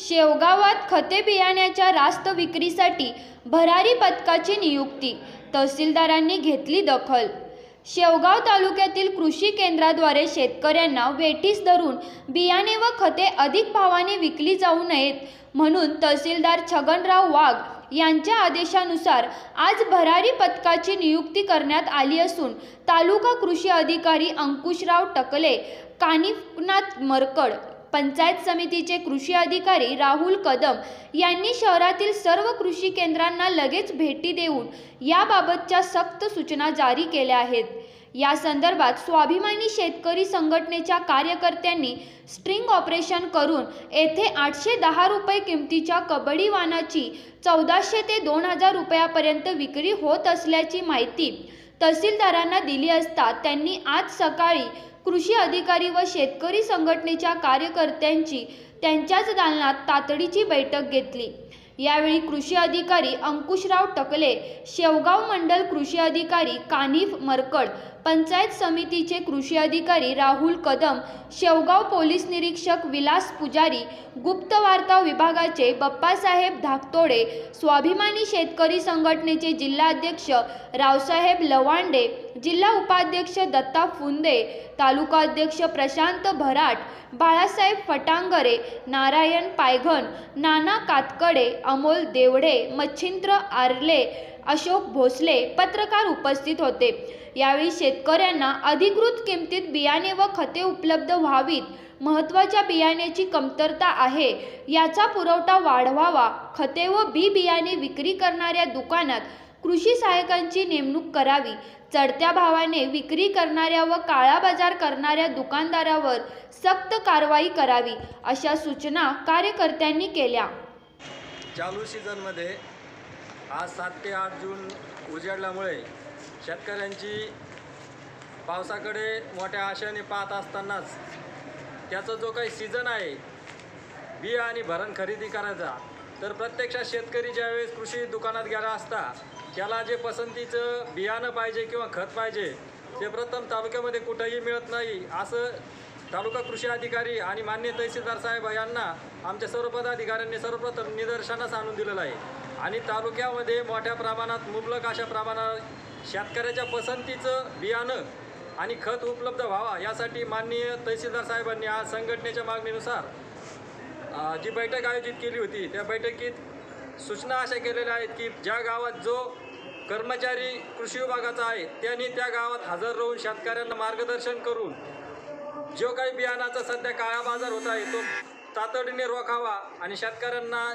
शेवगावात खते बियाण्याच्या रास्त विक्रीसाठी भरारी पथकाची नियुक्ती, तहसीलदारांनी घेतली दखल। शेवगाव तालुक्यातील कृषी केंद्राद्वारे शेतकऱ्यांना वेठीस धरून बियाणे व खते अधिक भावाने विकली जाऊ नयेत म्हणून तहसीलदार छगनराव वाघ यांच्या आदेशानुसार आज भरारी पथकाची नियुक्ती करण्यात आली असून तालुका कृषी अधिकारी अंकुशराव टकले, कानिफनाथ मरकड, पंचायत समितीचे कृषी अधिकारी राहुल कदम यांनी शहरातील सर्व कृषी केंद्रांना लगेच भेटी देऊन याबाबतच्या सक्त सूचना जारी केल्या आहेत। या संदर्भात स्वाभिमानी शेतकरी संघटनेच्या कार्यकर्त्यांनी स्ट्रिंग ऑपरेशन करून येथे 810 रुपये किमतीच्या कबड्डी वाणाची 1400 ते 2000 रुपयापर्यंत विक्री होत असल्याची माहिती तहसीलदारांना दिली असता त्यांनी आज सकाळी कृषी अधिकारी व शेतकरी संघटनेच्या कार्यकर्त्यांची त्यांच्याच दालनात तातडीची बैठक घेतली। यावेळी कृषी अधिकारी अंकुशराव टकले, शेवगाव मंडल कृषी अधिकारी कानिफ मरकड, पंचायत समितीचे कृषी अधिकारी राहुल कदम, शेवगाव पोलीस निरीक्षक विलास पुजारी, गुप्त वार्ता विभागाचे बप्पासाहेब धाकतोडे, स्वाभिमानी शेतकरी संघटनेचे जिल्हाध्यक्ष रावसाहेब लवांडे, जिल्हा उपाध्यक्ष दत्ता फुंदे, तालुका अध्यक्ष प्रशांत भराट, बाळासाहेब फटांगरे, नारायण पायघन, नाना कातकडे, अमोल देवडे, मच्छिंद्र आर्ले, अशोक भोसले पत्रकार उपस्थित होते। यावेळी शेतकऱ्यांना अधिकृत किमतीत बियाणे व खते उपलब्ध व्हावीत, महत्त्वाच्या बियाण्याची कमतरता आहे, याचा पुरवठा वाढवावा, खते व बी बियाणे विक्री करणाऱ्या दुकानात कृषी सहाय्यकांची नेमणूक करावी, चढत्या भावाने विक्री करणाऱ्या व काळा बाजार करणाऱ्या दुकानदारावर सक्त कारवाई करावी, अशा सूचना कार्यकर्त्यांनी केल्या। चालू सीझनमध्ये आज 7 ते 8 जून उजाडल्यामुळे शेतकऱ्यांची पावसाकडे मोठ्या आशेने पाहत असतानाच त्याचा जो काही सीझन आहे बी आणि भरण खरेदी करायचा, तर प्रत्यक्षात शेतकरी ज्यावेळेस कृषी दुकानात गेला असता त्याला जे पसंतीचं बियाणं पाहिजे किंवा खत पाहिजे ते प्रथम तालुक्यामध्ये कुठंही मिळत नाही, असं तालुका कृषी अधिकारी आणि माननीय तहसीलदार साहेब यांना आमच्या सर्व पदाधिकाऱ्यांनी सर्वप्रथम निदर्शनास आणून दिलेलं आहे। आणि तालुक्यामध्ये मोठ्या प्रमाणात मुबलक अशा प्रमाणात शेतकऱ्याच्या पसंतीचं बियाणं आणि खत उपलब्ध व्हावा यासाठी माननीय तहसीलदार साहेबांनी आज संघटनेच्या मागणीनुसार जी बैठक आयोजित केली होती त्या बैठकीत सूचना अशा केलेल्या आहेत की ज्या गावात जो कर्मचारी कृषी विभागाचा आहे त्यांनी त्या गावात हजर राहून शेतकऱ्यांना मार्गदर्शन करून जो काही बियाणाचा सध्या काळा बाजार होत आहे तो तातडीने रोखावा आणि शेतकऱ्यांना